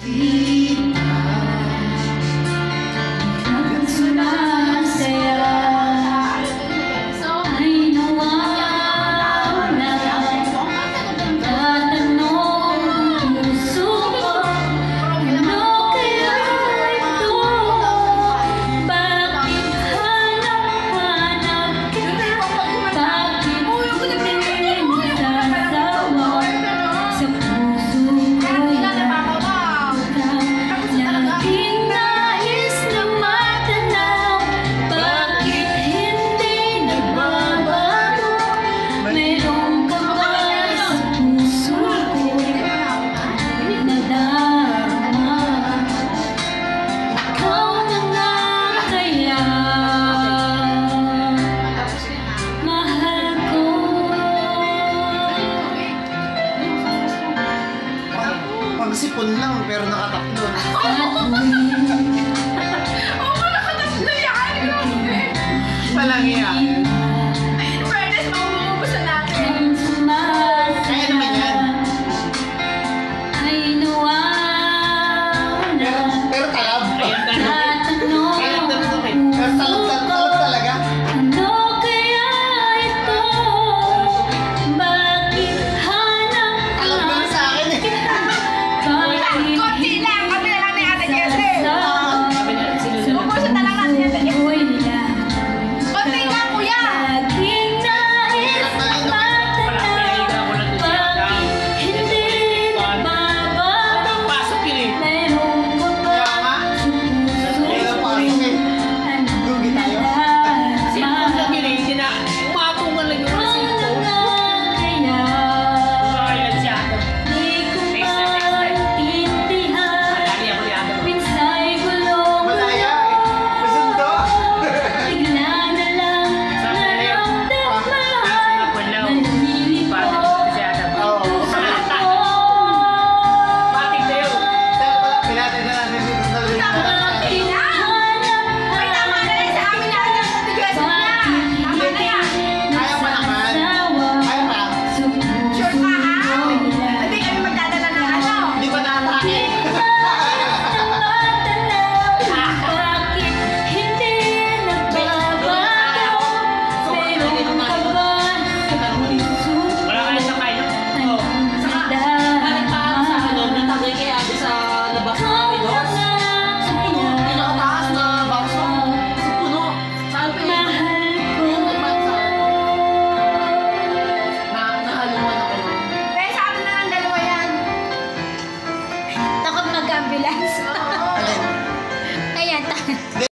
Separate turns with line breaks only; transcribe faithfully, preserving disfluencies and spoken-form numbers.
Sipon lang pero nakatatlo.
Oo, nakatatlo yan!
Walang iya.
In fairness, mauubusan natin.
Kaya naman yan. Pero, pero talab. Ayan, talab. Ayan, talab. Pero talab, talab talaga. Talab na sa akin eh.
Konti lang, kami na lang ni Ate Jessie. Ubusan na lang natin Ate Jessie. Konti lang, kuya.
Pasok yun eh.
Kaya nga. Kaya pasok eh. Lugi tayo.
Sipon lang yun eh. Hindi na, umatungan lang yung mga sipon. Kailan siya? Next time, next time. Madali ako ni Adam.
Malaya eh. Masundo. Oo.
Batik na yun.
Dahil pala, pinatay na natin dito sa lugi.
Konti lang. May tama na yan sa amin na Ate Jessie niya. Tama na yan.
Kaya pa naman. Kaya pa.
Sure ka, ha? Hindi kami magdadala ng ano.
Hindi pa nakatake.
Wala kayo sa kayo. Oo. Saka, kahit pa sa ano, natagay kay Ate sa labas ng Pinos. Sa puno, pinakataas na bakso. Sa puno. Saan pa yun? Yung iba sa... Na, nahaluan ako nun.
Kaya sa atin na lang dalawa yan.
Takot mag-ambulance.
Oo.
Ayan,